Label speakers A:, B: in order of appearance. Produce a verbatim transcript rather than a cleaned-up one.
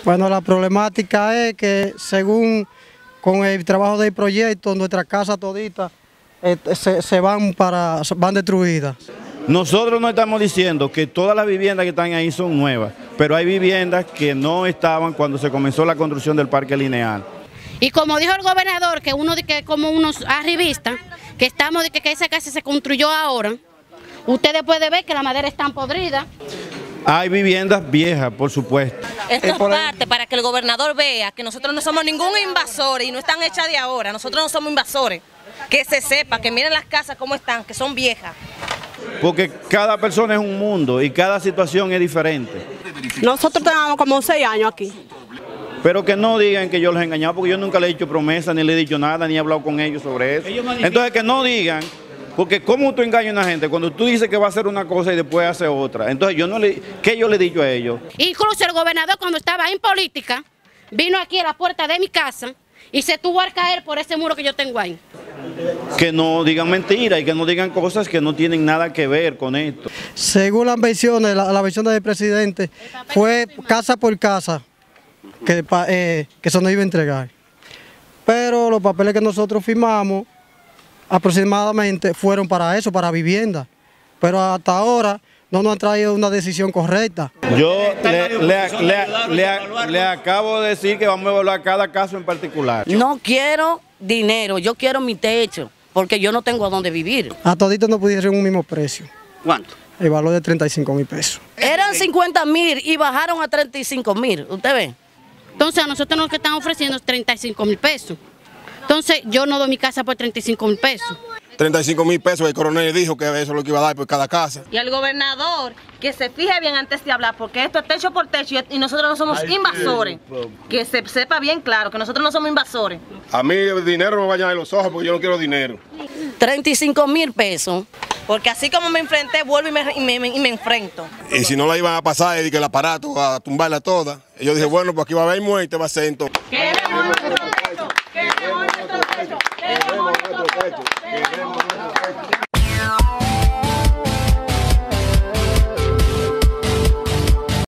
A: Bueno, la problemática es que según con el trabajo del proyecto, nuestras casas toditas eh, se, se van para van destruidas.
B: Nosotros no estamos diciendo que todas las viviendas que están ahí son nuevas, pero hay viviendas que no estaban cuando se comenzó la construcción del parque lineal.
C: Y como dijo el gobernador, que uno de que como unos arribistas, que estamos de que, que esa casa se construyó ahora, ustedes pueden ver que la madera está podrida.
B: Hay viviendas viejas, por supuesto.
D: Esto es parte para que el gobernador vea que nosotros no somos ningún invasor y no están hechas de ahora, nosotros no somos invasores. Que se sepa, que miren las casas cómo están, que son viejas.
B: Porque cada persona es un mundo y cada situación es diferente.
E: Nosotros tenemos como seis años aquí.
B: Pero que no digan que yo los he engañado, porque yo nunca le he hecho promesa, ni le he dicho nada, ni he hablado con ellos sobre eso. Entonces que no digan, porque ¿cómo tú engañas a una gente cuando tú dices que va a hacer una cosa y después hace otra? Entonces yo no le, ¿qué yo le he dicho a ellos?
C: Incluso el gobernador cuando estaba en política, vino aquí a la puerta de mi casa y se tuvo a caer por ese muro que yo tengo ahí.
B: Que no digan mentiras y que no digan cosas que no tienen nada que ver con esto.
A: Según las versiones, la, la versión del presidente fue casa por casa que, eh, que eso nos iba a entregar. Pero los papeles que nosotros firmamos aproximadamente fueron para eso, para vivienda. Pero hasta ahora no nos han traído una decisión correcta.
B: Yo le, le, le, le, le acabo de decir que vamos a evaluar cada caso en particular.
F: No quiero dinero, yo quiero mi techo, porque yo no tengo a dónde vivir.
A: A toditos no pudieron un mismo precio.
F: ¿Cuánto?
A: El valor de treinta y cinco mil pesos.
F: Eran cincuenta mil y bajaron a treinta y cinco mil, ¿usted ve?
C: Entonces a nosotros lo que están ofreciendo es treinta y cinco mil pesos. Entonces yo no doy mi casa por treinta y cinco mil pesos.
G: treinta y cinco mil pesos, el coronel dijo que eso es lo que iba a dar por cada casa.
D: Y el gobernador, que se fije bien antes de hablar, porque esto es techo por techo y nosotros no somos invasores. Que se sepa bien claro, que nosotros no somos invasores.
G: A mí el dinero no me vaya a los ojos porque yo no quiero dinero.
F: treinta y cinco mil pesos.
D: Porque así como me enfrenté, vuelvo y me, y me, y me enfrento.
G: Y si no la iban a pasar, y que el aparato a tumbarla toda. Y yo dije, bueno, pues aquí va a haber muerte, va a ser entonces.
D: Queremos nuestro techo, queremos nuestro techo, queremos nuestro techo.